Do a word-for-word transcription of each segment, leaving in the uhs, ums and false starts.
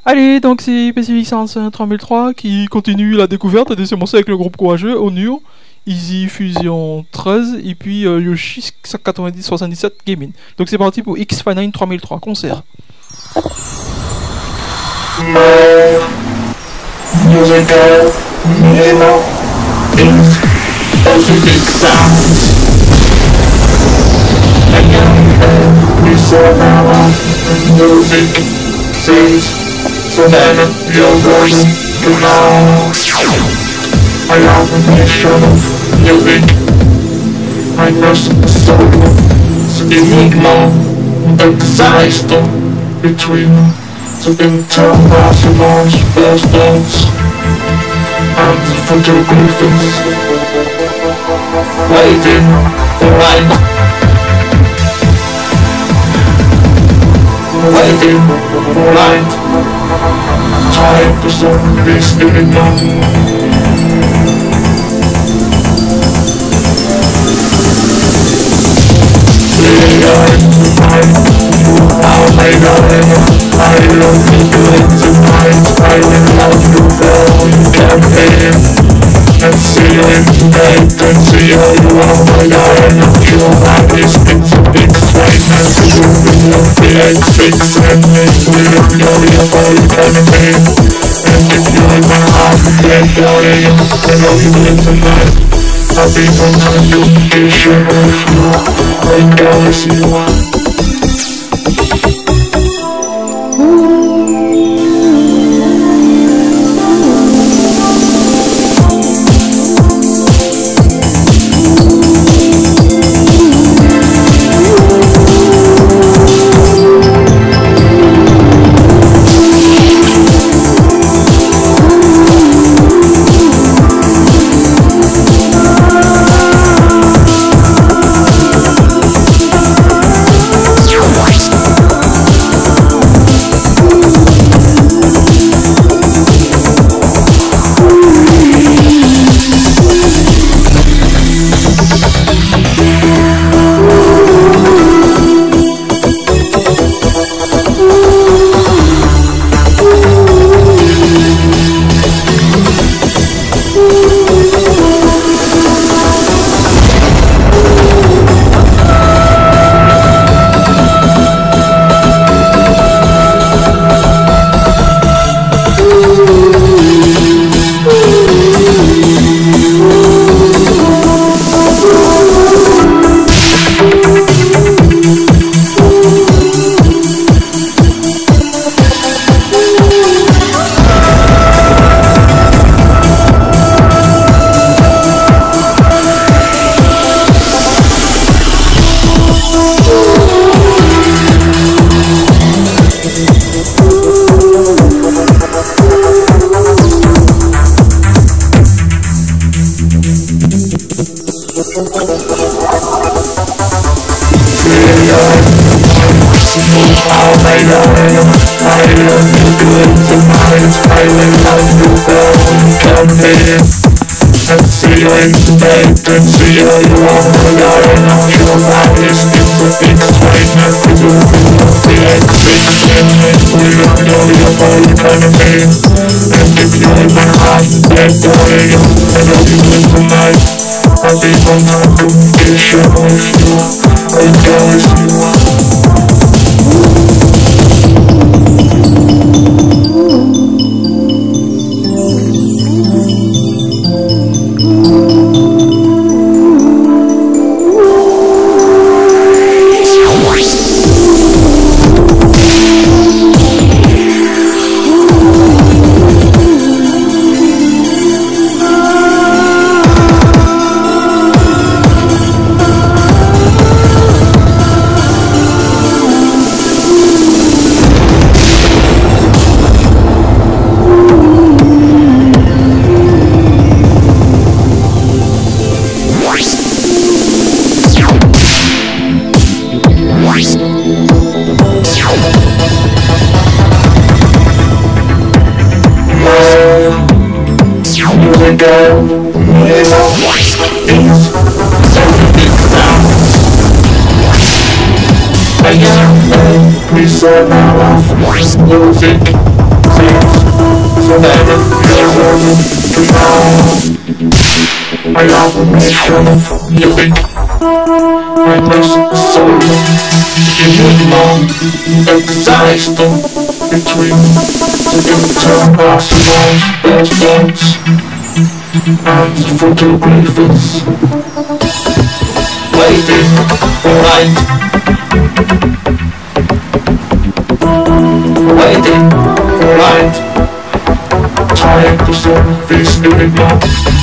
Allez, donc c'est Pacific cinq trois mille trois qui continue la découverte des commencé avec le groupe courageux, Onur, Easy Fusion treize et puis euh, Yoshi quatre-vingt-dix soixante-dix-sept Gaming. Donc c'est parti pour X Pha Nine trois mille trois, concert. Musical, Nemo, is Pacific sounds. I am we saw now music sings, so then you're going to know. I love a nation of music. I must solo, enigma, excisto between the international persons and the photographers waiting for light, waiting for light. Time to solve this enigma. How I I love you good tonight. I will love you well, you can live. And see you in the bed, and see how you are. My God, I love you. I wish it's a big fight. And you will love the X six and make me love you for you can live. And if you in my heart, let go of you. I love you good tonight. I'll be on my education with you. Like I see you. And see how you are, but I don't know your life is it's a big fight. Not to do with the X six and we don't know your body kind of pain. And if you're in my heart, let go of you. I know you live tonight. I'll be on my communication with you. Like I wish you were. Music My affirmation, you think my blessed soul. Give you long exercise between the international passports and photographers. Waiting for light, waiting for light. Trying to solve this enigma.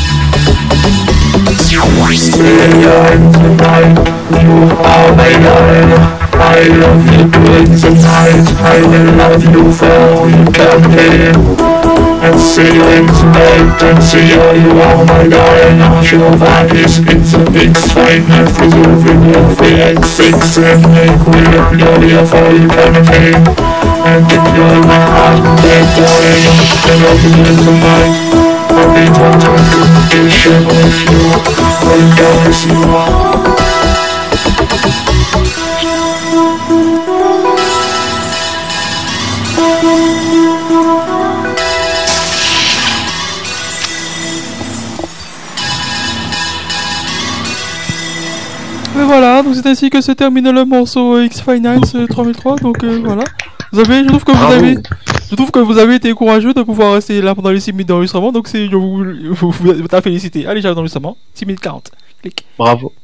Failure in the night, you are my guide. I love you good tonight. I will love you for all you can be. And see you in tonight, and see you, you are my guide. Now your vanish into X Pha Nine, resolving your free X six and make me your for you can be. And if you're my heart, then boy, I love you tonight. I'll be one time communication with you. All you guys you are. Et voilà, donc c'est ainsi que se termine le morceau X Pha Nine trois mille trois. Donc euh, voilà. Vous avez, je trouve que vous Bravo. avez, je trouve que vous avez été courageux de pouvoir rester là pendant les six minutes d'enregistrement. Donc c'est, je vous, vous, vous, vous féliciter. Allez, j'arrive dans l'enregistrement. six minutes quarante. Clic. Bravo.